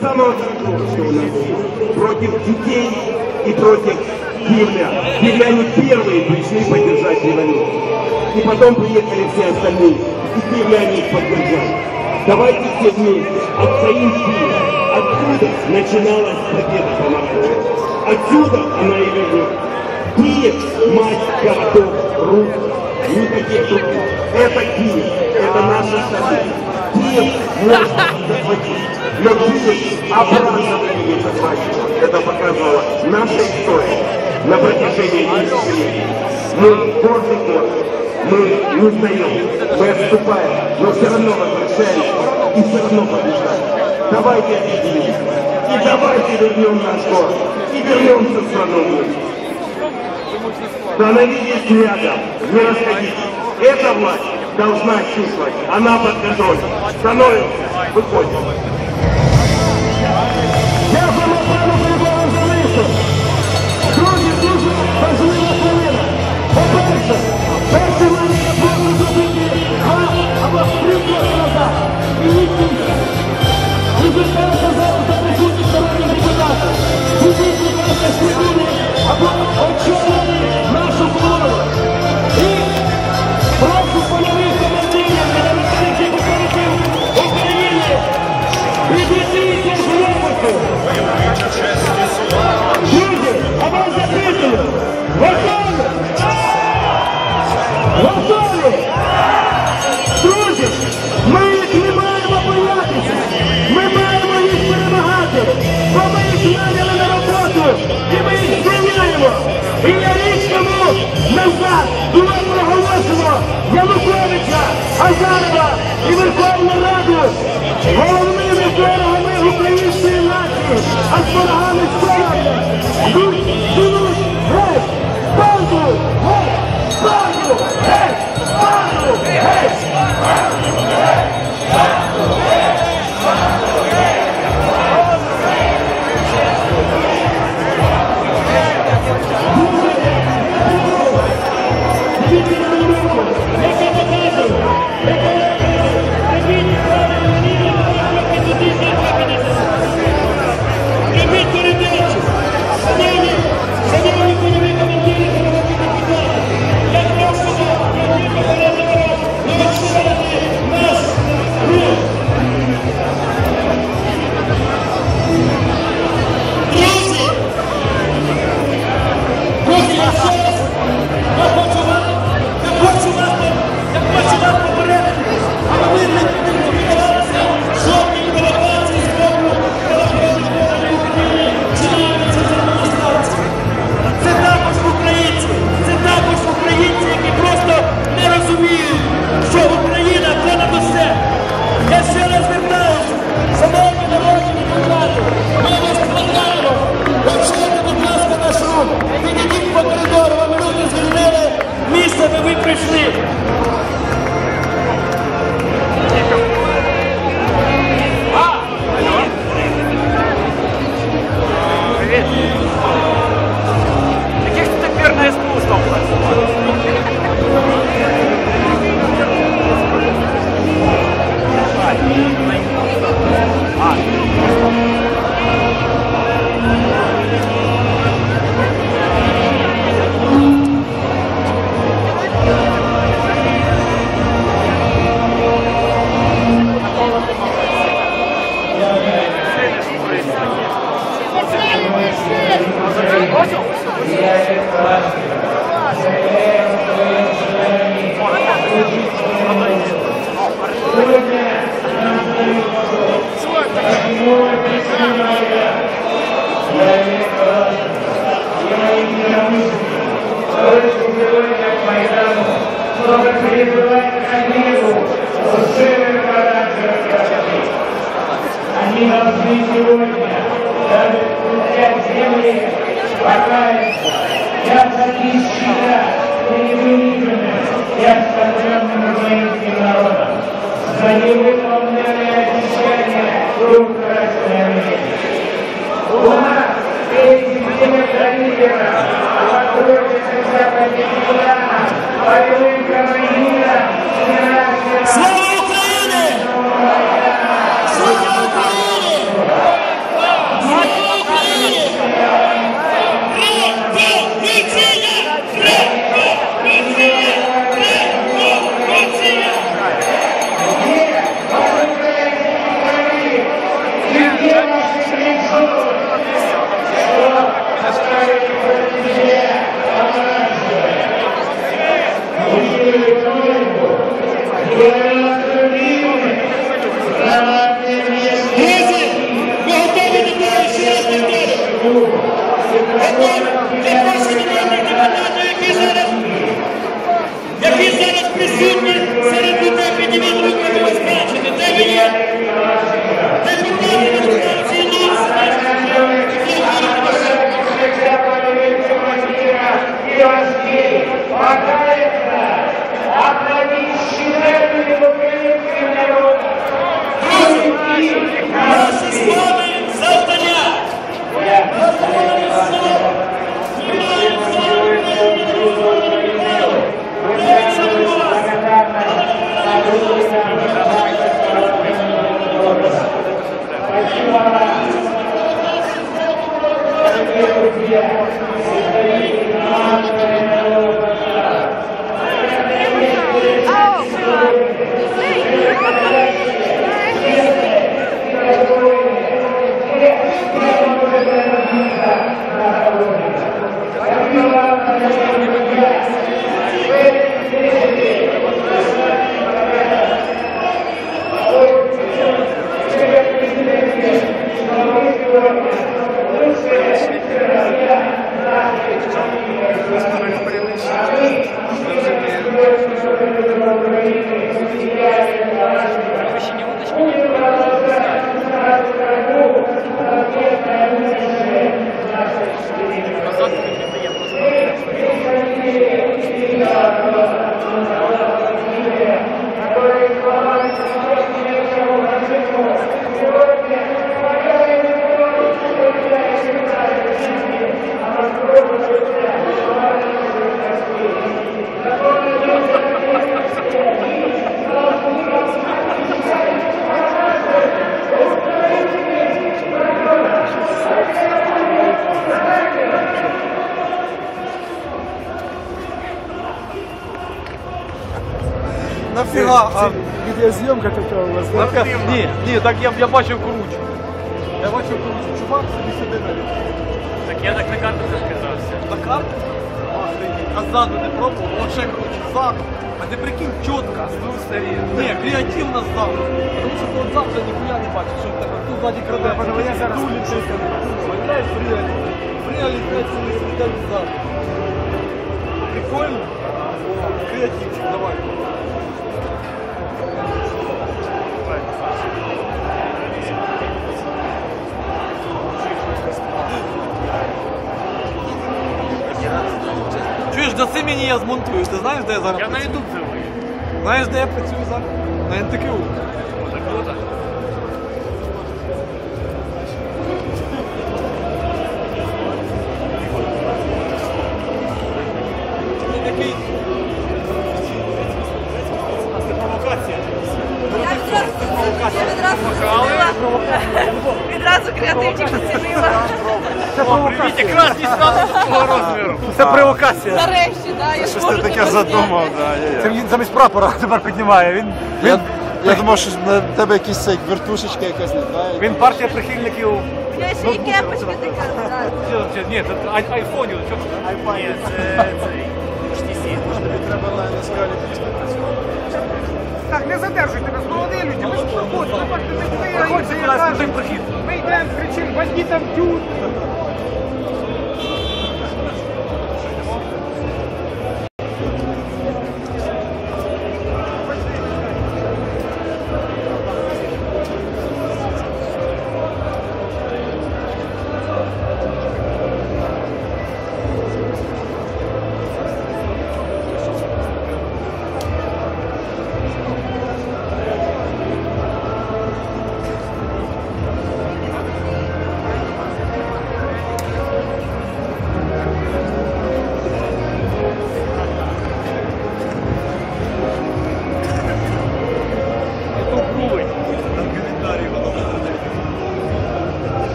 самого дорогого, что у нас есть, против детей и против киевлян. Киевляне первые пришли поддержать революцию. И потом приехали все остальные, и киевляне их поддержали. Давайте все вместе отстоим Киев. Отсюда начиналась победа по народу. Отсюда она и ведет. Киев, мать городов русских. Никаких других. Это Киев, это наша страна. Киев можно захватить, но Киев обратно не захватить. Это показывала наша история на протяжении десятилетий. Мы гордый город, мы не сдаем, мы отступаем, но все равно возвращаемся и все равно побеждаем. Давайте объединимся и давайте вернем наш город и вернемся в страну вместе. Становитесь рядом, не расходитесь. Эта власть должна чувствовать, она под контролем. Становимся, выходим. Я пану Григорію залишу. Друзі, дуже важлива хвилина. По-перше, перший мене я прошу зробити 2 або 3 кроки назад. І нікуди. Президент сказав за присутність народних депутатів. Будіть, будь ласка, з трибуни або очолити нашу колону. І прошу польових командирів і начальників оператив України підійти з роботу. Друзі, а вас запитую. Готові? Готові? Друзі, ми їх не маємо боятися. Ми маємо їх перемагати. Бо ми їх наняли на роботу. І ми їх звільняємо. І я річ тому назад було проголошено Януковича, Азарова і Верховну Раду головними ворогами української нації, а з ворогами сторони. Дунуть, геть, банду, геть, банду, геть, банду, геть, банду, геть, банду, геть, банду, геть. Они должны сегодня даже получать земли, пока ясаки щита перевыиграны и оскорбленным украинским народом за невыполненные обещания друг Красной Армии. У нас эти демократизма покроется вся победителя, боевым командиром и нашим... Слава Украине! Слава Украине! наші з вами завдання. Нафіга, а відеозйомка така у вас? Ні, так я бачив коротше. Я бачив коротше, чувак собі сюди навіть. Так я так на карту записався. На карту? А ззаду не пробував, от ще коротше, ззаду. А ти прикинь, чітко. Ну, старі. Ні, креативно ззаду. Тому що от завтра ніхуя не бачиш, що так, тут ззаді краде. Я зараз виглядаєш в реалі. В реалі, блядь, цілий світель ззаду. Прикольно? О, креативчик, давай. Чуєш, даси мені, я змонтую. Ти знаєш, де я зараз Я на працюю? YouTube це вийду. Знаєш, де я працюю зараз? На НТКУ. Так круто. Ти такий... Це провокація. Відразу креативчик оцінила. Привіт, якраз і стало такого розміру. Це провокація. Нарешті, да, я Щось ти таке задумав, да. Це він замість прапора тепер піднімає. Я думав, що на тебе якісь цей, вертушечка якась не знаю. Він партія прихильників. Я ще й кепочки така. Ні, це айфонів. Ні, це цей. HTC. Тобі треба на скалі працювати. Так, не задержуйте нас, молоді люди, ми ж проходимо, ви бачите, не Приходь, двигаємося, будь я ласка, кажу, той прихід. ми йдемо, кричимо, бандитам тють.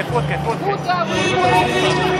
фоткай.